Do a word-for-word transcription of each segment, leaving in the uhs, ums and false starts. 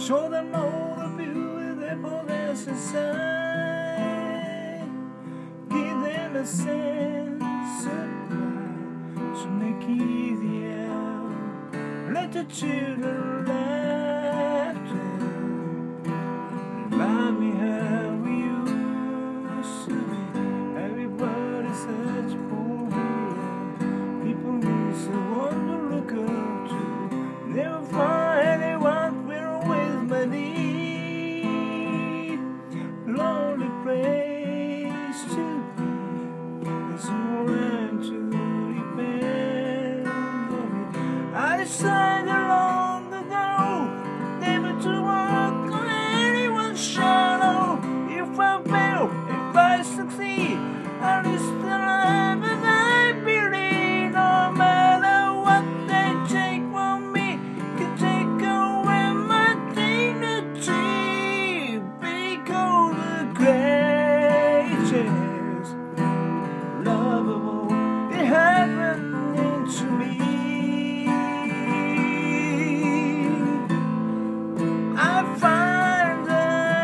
show them all the beautifulness inside. Give them a sense of pride to make it easier. Let the children laughter remind me how we used to be. Everybody search for real. People need someone to look up to. Never find anyone will always my need. Lonely place to be. There's someone to depend on me. I decided long ago never to walk on anyone's shadow. If I fail, if I succeed, at least alive and I believe. No matter what they take from me, can take away my dignity. Because the greatest lovable it happened to me. I find the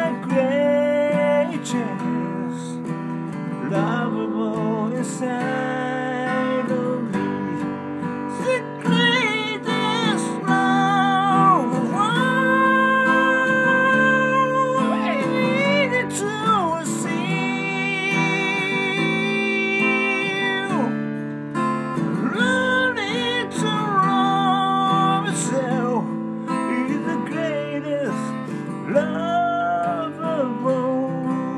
greatest lovable inside of me. The greatest love of all I needed to receive. Learning to love myself is the greatest love of all.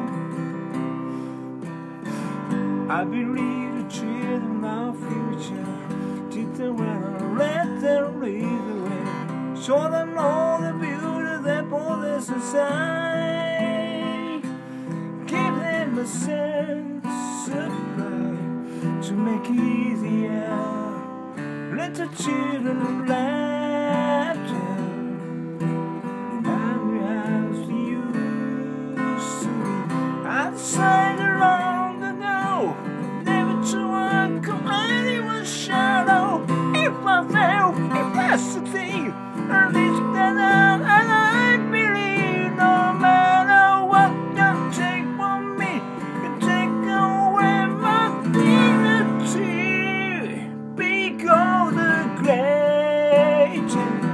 I believe the children of future. Teach them when I let them lead the way. Show them all the beauty that possess inside. Give them a sense of pride to make it easier. Let the children laughter remind me how you used to be. I decided long ago never to walk on anyone's shadow. If I fail, if I succeed, at least then I, and I believe. No matter what you take from me, you take away my dignity. Because the greatest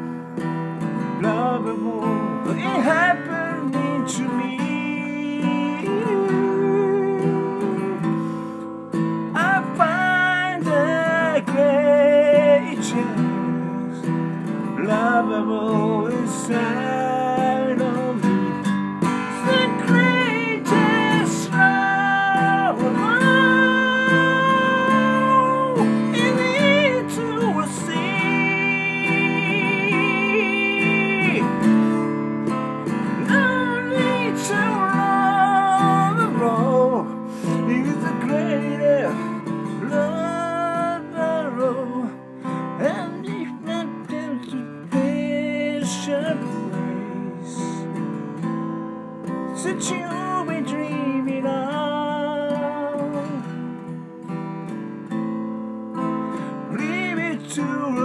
lovable it happened to me. I find the greatest lovable inside of me. The greatest love of all you need to receive. No need to love of all. He's the greatest love of all. And if not there's a special place that you'll be dreaming of. Leave it to